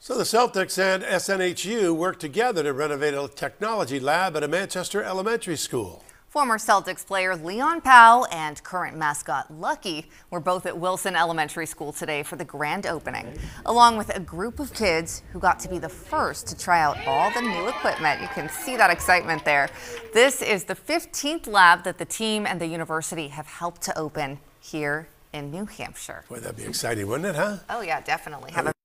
So the Celtics and SNHU worked together to renovate a technology lab at a Manchester elementary school. Former Celtics player Leon Powell and current mascot Lucky were both at Wilson Elementary School today for the grand opening, along with a group of kids who got to be the first to try out all the new equipment. You can see that excitement there. This is the 15th lab that the team and the university have helped to open here in New Hampshire. Boy, that'd be exciting, wouldn't it, huh? Oh yeah, definitely. Have a